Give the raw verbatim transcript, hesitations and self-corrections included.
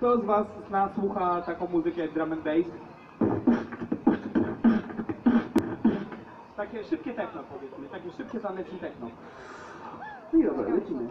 Kto z was z nas słucha taką muzykę jak drum and bass? Takie szybkie techno, powiedzmy, takie szybkie taneczne techno. No i dobra, lecimy.